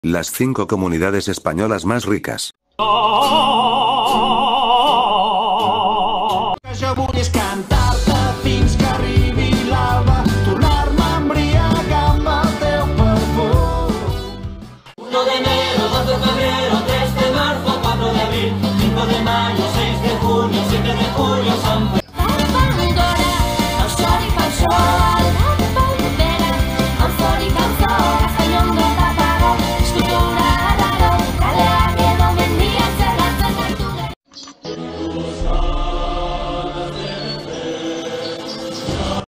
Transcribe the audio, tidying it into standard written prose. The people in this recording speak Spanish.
Las 5 comunidades españolas más ricas. Jo vull és cantar-te fins que arribi l'alba, tornar-me a embriagar amb el teu perfum. 1 de enero, 2 de febrero, 3 de marzo, 4 de abril, 5 de mayo, 6 de junio, 7 de julio, San Pedro.